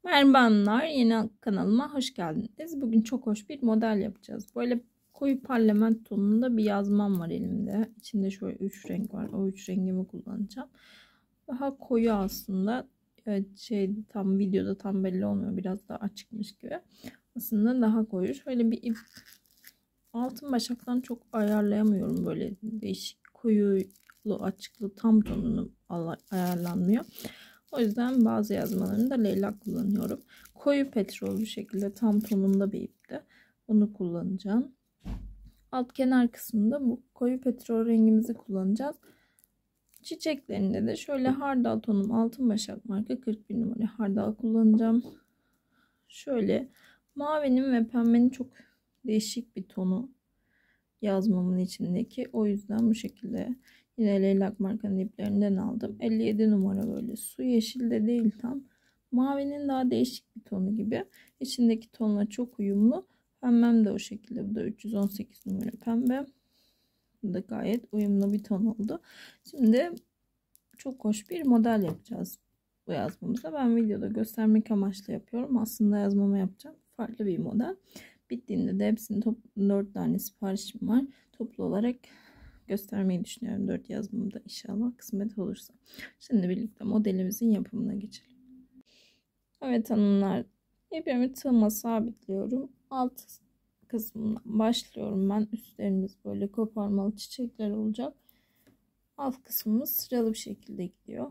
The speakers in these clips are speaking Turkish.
Merhaba hanımlar, yeni kanalıma hoş geldiniz. Bugün çok hoş bir model yapacağız. Böyle koyu parlament tonunda bir yazmam var elimde. İçinde şöyle 3 renk var. O 3 rengimi kullanacağım. Daha koyu aslında. Evet, tam videoda tam belli olmuyor. Biraz daha açıkmış gibi. Aslında daha koyu. Şöyle bir ip. Altın başaktan çok ayarlayamıyorum. Böyle değişik koyulu açıklı tam tonunu ayarlanmıyor. O yüzden bazı yazmalarında leylak kullanıyorum. Koyu petrol bu şekilde tam tonunda bir ipte. Onu kullanacağım. Alt kenar kısmında bu koyu petrol rengimizi kullanacağız. Çiçeklerinde de şöyle hardal tonum altın başak marka 41 numara hardal kullanacağım. Şöyle mavinin ve pembenin çok değişik bir tonu yazmamın içindeki. O yüzden bu şekilde yine leylak markanın iplerinden aldım. 57 numara böyle su yeşil de değil tam. Mavinin daha değişik bir tonu gibi. İçindeki tonla çok uyumlu. Pembem de o şekilde. Bu da 318 numara pembe. Bu da gayet uyumlu bir ton oldu. Şimdi çok hoş bir model yapacağız bu yazmamıza. Ben videoda göstermek amaçlı yapıyorum. Aslında yazmama yapacağım farklı bir model. Bittiğinde de hepsinin 4 tane siparişim var. Toplu olarak göstermeyi düşünüyorum 4 yazmamda inşallah kısmet olursa. Şimdi birlikte modelimizin yapımına geçelim. Evet hanımlar, ipimi tığıma sabitliyorum. Alt kısmından başlıyorum ben. Üstlerimiz böyle koparmalı çiçekler olacak. Alt kısmımız sıralı bir şekilde gidiyor.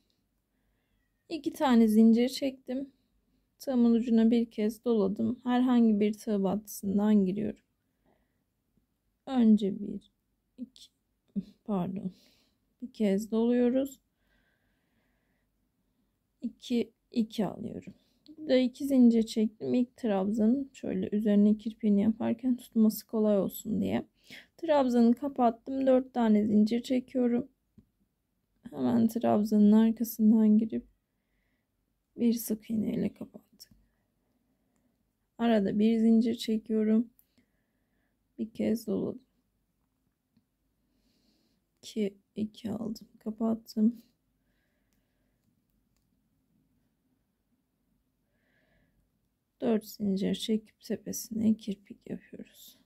2 tane zincir çektim. Tığımın ucuna bir kez doladım. Herhangi bir tığ battısından giriyorum. Önce bir kez doluyoruz. 2 alıyorum. Burada 2 zincir çektim. İlk trabzanın şöyle üzerine kirpiğini yaparken tutması kolay olsun diye. Trabzanı kapattım. 4 tane zincir çekiyorum. Hemen trabzanın arkasından girip bir sık iğne ile kapattım. Arada bir zincir çekiyorum. Bir kez doladım. 2 aldım. Kapattım. Dört zincir çekip tepesine kirpik yapıyoruz.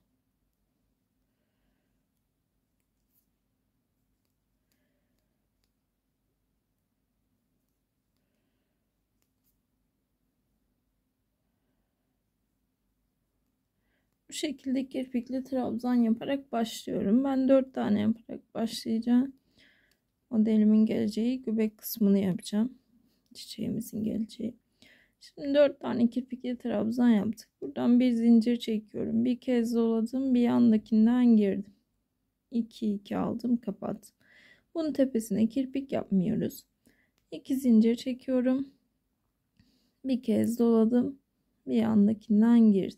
Bu şekilde kirpikli trabzan yaparak başlıyorum. Ben 4 tane yaparak başlayacağım. Modelimin geleceği göbek kısmını yapacağım. Çiçeğimizin geleceği. Şimdi 4 tane kirpikli trabzan yaptık. Buradan bir zincir çekiyorum. Bir kez doladım. Bir yandakinden girdim. 2 aldım. Kapattım. Bunun tepesine kirpik yapmıyoruz. 2 zincir çekiyorum. Bir kez doladım. Bir yandakinden girdim.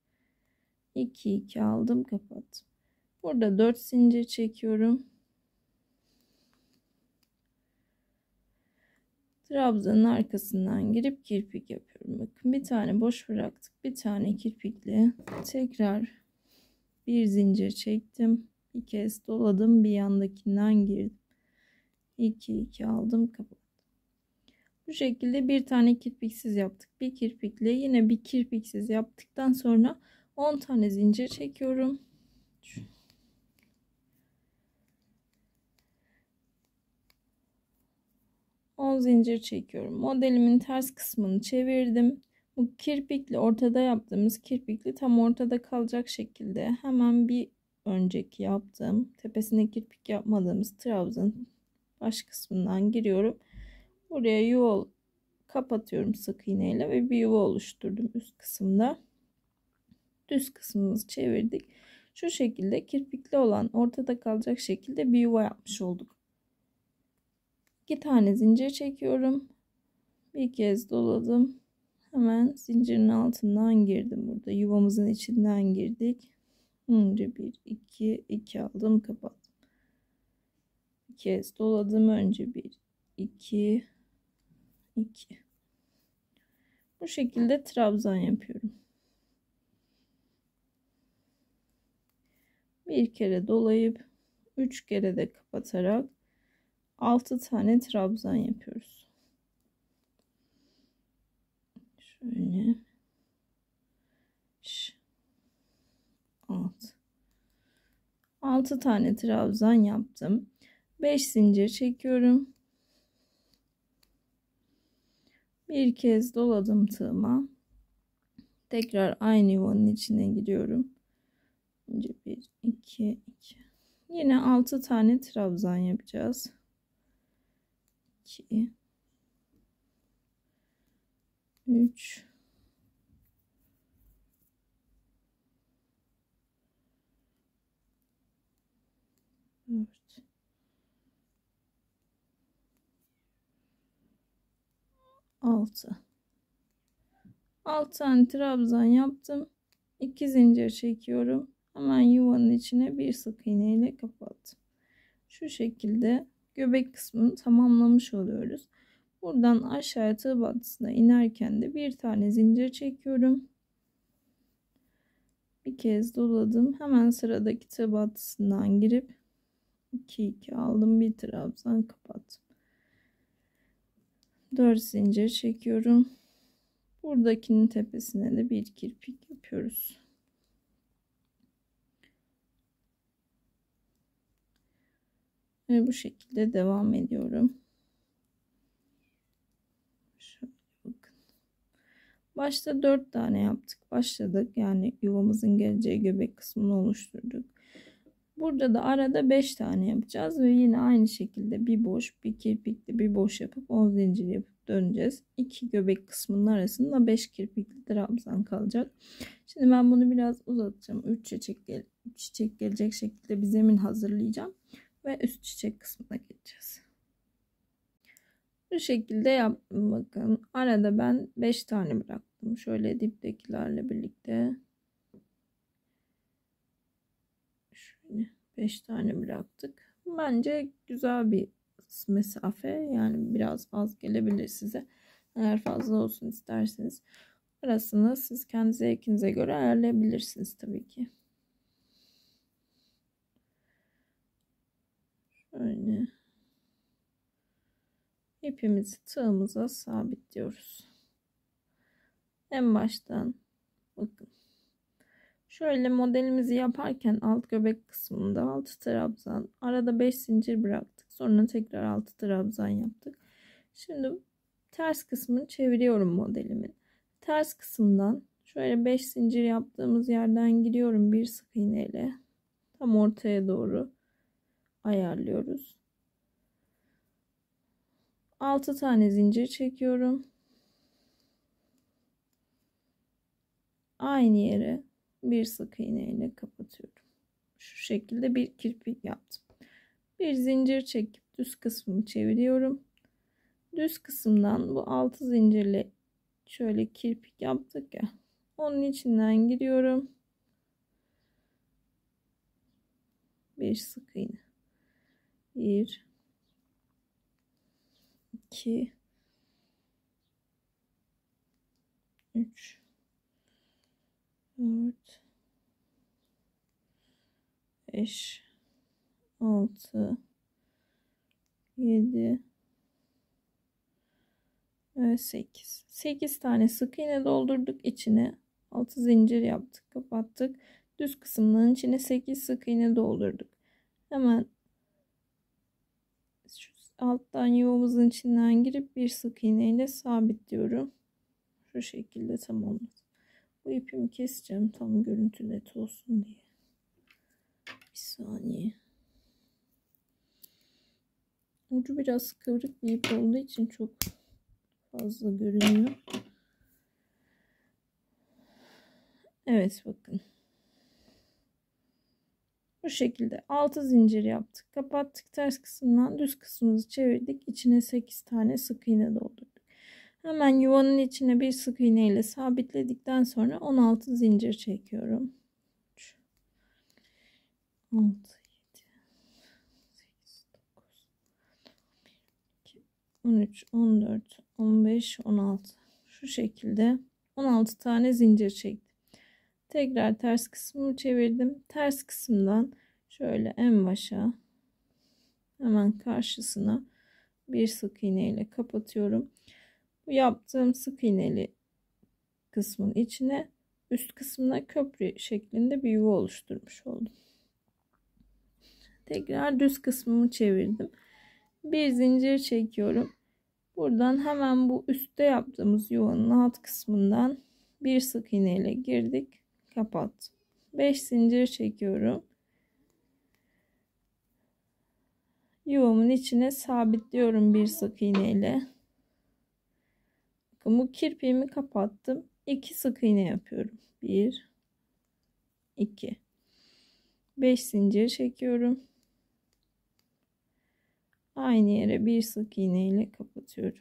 2 aldım. Kapattım. Burada 4 zincir çekiyorum. Trabzanın arkasından girip kirpik yapıyorum. Bakın bir tane boş bıraktık. Bir tane kirpikle tekrar bir zincir çektim. Bir kez doladım. Bir yandakinden girdim. 2 aldım. Kapattım. Bu şekilde bir tane kirpiksiz yaptık. Bir kirpikle yine bir kirpiksiz yaptıktan sonra 10 tane zincir çekiyorum. 10 zincir çekiyorum. Modelimin ters kısmını çevirdim. Bu kirpikli ortada yaptığımız kirpikli tam ortada kalacak şekilde hemen bir önceki yaptığım tepesine kirpik yapmadığımız trabzanın baş kısmından giriyorum. Buraya yuva kapatıyorum sık iğneyle ve bir yuva oluşturdum üst kısımda. Düz kısmımızı çevirdik. Şu şekilde kirpikli olan ortada kalacak şekilde bir yuva yapmış olduk. 2 tane zincir çekiyorum. Bir kez doladım. Hemen zincirin altından girdim. Burada yuvamızın içinden girdik. Önce 2 aldım, kapattım. Bir kez doladım. Önce 2. Bu şekilde trabzan yapıyorum. Bir kere dolayıp 3 kere de kapatarak 6 tane trabzan yapıyoruz. Şöyle 6 tane trabzan yaptım. 5 zincir çekiyorum. Bir kez doladım tığıma. Tekrar aynı yuvanın içine giriyorum. Önce 1 2 2. Yine 6 tane trabzan yapacağız. 2 3 4 6 tane trabzan yaptım. 2 zincir çekiyorum. Hemen yuvanın içine bir sık iğne ile kapattım. Şu şekilde göbek kısmını tamamlamış oluyoruz. Buradan aşağıya tığ battısına inerken de bir tane zincir çekiyorum. Bir kez doladım. Hemen sıradaki tığ battısından girip 2 2 aldım. Bir trabzan kapattım. 4 zincir çekiyorum. Buradakinin tepesine de bir kirpik yapıyoruz. Ve bu şekilde devam ediyorum. Şöyle bakın. Başta 4 tane yaptık. Başladık. Yani yuvamızın geleceği göbek kısmını oluşturduk. Burada da arada 5 tane yapacağız ve yine aynı şekilde bir boş, bir kirpikli, bir boş yapıp 10 zincir yapıp döneceğiz. 2 göbek kısmının arasında 5 kirpikli trabzan kalacak. Şimdi ben bunu biraz uzatacağım. 3 çiçek gelecek şekilde bir zemin hazırlayacağım ve üst çiçek kısmına geçeceğiz. Bu şekilde yaptım. Bakın arada ben 5 tane bıraktım. Şöyle diptekilerle birlikte. Şöyle 5 tane bıraktık. Bence güzel bir mesafe. Yani biraz az gelebilir size. Eğer fazla olsun isterseniz arasını siz kendi zevkinize göre ayarlayabilirsiniz tabii ki. Şöyle ipimizi tığımıza sabitliyoruz. En baştan bakın. Şöyle modelimizi yaparken alt göbek kısmında 6 trabzan, arada 5 zincir bıraktık. Sonra tekrar 6 trabzan yaptık. Şimdi ters kısmını çeviriyorum modelimin. Ters kısımdan şöyle 5 zincir yaptığımız yerden giriyorum bir sık iğne ile. Tam ortaya doğru ayarlıyoruz. 6 tane zincir çekiyorum. Aynı yere bir sık iğne ile kapatıyorum. Şu şekilde bir kirpik yaptım. Bir zincir çekip düz kısmını çeviriyorum. Düz kısımdan bu 6 zincirle şöyle kirpik yaptık ya. Onun içinden giriyorum. Bir sık iğne. 1 2 3 4 5 6 7 ve 8 tane sık iğne doldurduk içine. 6 zincir yaptık, kapattık. Düz kısımların içine 8 sık iğne doldurduk. Hemen şu alttan yuvamızın içinden girip bir sık iğne ile sabitliyorum. Şu şekilde tamamladım. Bu ipimi keseceğim tam görüntü net olsun diye. Bir saniye. Ucu biraz kıvrık bir ip olduğu için çok fazla görünüyor. Evet bakın. Bu şekilde 6 zincir yaptık. Kapattık, ters kısımdan düz kısmımızı çevirdik. İçine 8 tane sık iğne doldurduk. Hemen yuvanın içine bir sık iğne ile sabitledikten sonra 16 zincir çekiyorum. 3 6 7 8 9 13 14 15 16 şu şekilde 16 tane zincir çektim. Tekrar ters kısmımı çevirdim. Ters kısımdan şöyle en başa hemen karşısına bir sık iğne ile kapatıyorum. Bu yaptığım sık iğneli kısmın içine, üst kısmına köprü şeklinde bir yuva oluşturmuş oldum. Tekrar düz kısmımı çevirdim. Bir zincir çekiyorum. Buradan hemen bu üstte yaptığımız yuvanın alt kısmından bir sık iğne ile girdik, kapattım. 5 zincir çekiyorum. Yuvamın içine sabitliyorum bir sık iğne ile. Bakın bu kirpiğimi kapattım. 2 sık iğne yapıyorum. 1 2 5 zincir çekiyorum. Aynı yere bir sık iğne ile kapatıyorum.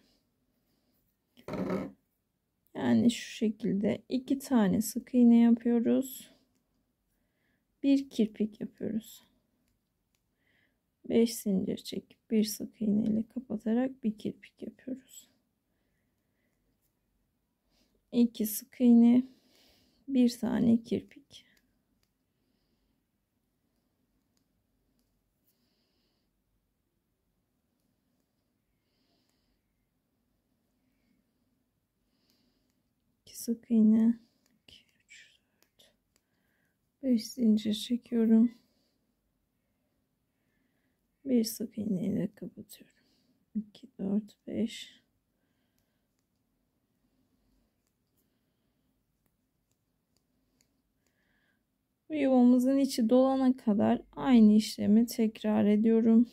Yani şu şekilde 2 tane sık iğne yapıyoruz. Bir kirpik yapıyoruz. 5 zincir çekip bir sık iğne ile kapatarak bir kirpik yapıyoruz. 2 sık iğne, bir tane kirpik. Sık iğne, 2 3 4 5 zincir çekiyorum. Bir sık iğne ile kapatıyorum. 2 4 5 Bu yuvamızın içi dolana kadar aynı işlemi tekrar ediyorum.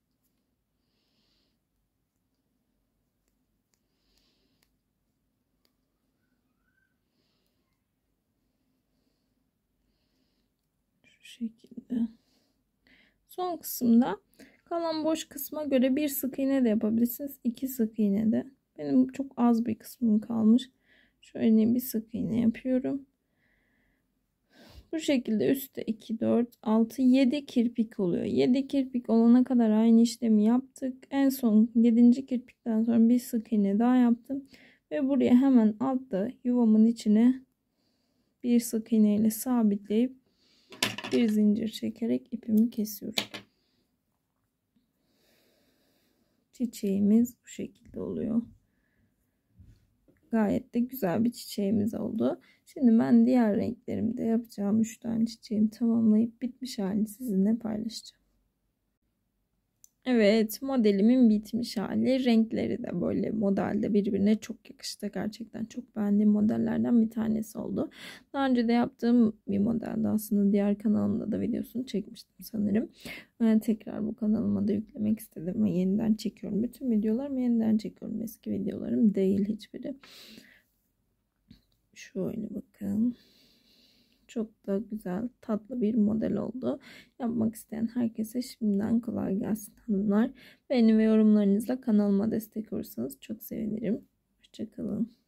Şu şekilde. Son kısımda kalan boş kısma göre bir sık iğne de yapabilirsiniz. 2 sık iğne de. Benim çok az bir kısmım kalmış. Şöyle bir sık iğne yapıyorum. Bu şekilde üstte 2 4 6 7 kirpik oluyor. 7 kirpik olana kadar aynı işlemi yaptık. En son 7. kirpikten sonra bir sık iğne daha yaptım. Ve buraya hemen altta yuvamın içine bir sık iğne ile sabitleyip bir zincir çekerek ipimi kesiyorum. Çiçeğimiz bu şekilde oluyor. Gayet de güzel bir çiçeğimiz oldu. Şimdi ben diğer renklerimde yapacağım 3 tane çiçeğimi tamamlayıp bitmiş halini sizinle paylaşacağım. Evet, modelimin bitmiş hali. Renkleri de böyle modelde birbirine çok yakıştı. Gerçekten çok beğendiğim modellerden bir tanesi oldu. Daha önce de yaptığım bir modeldi aslında. Diğer kanalımda da videosunu çekmiştim sanırım. Ben tekrar bu kanalıma da yüklemek istedim ve yeniden çekiyorum. Bütün videolarımı yeniden çekiyorum. Eski videolarım değil hiçbiri. Şöyle bakın. Çok da güzel, tatlı bir model oldu. Yapmak isteyen herkese şimdiden kolay gelsin hanımlar. Beğeni ve yorumlarınızla kanalıma destek olursanız çok sevinirim. Hoşça kalın.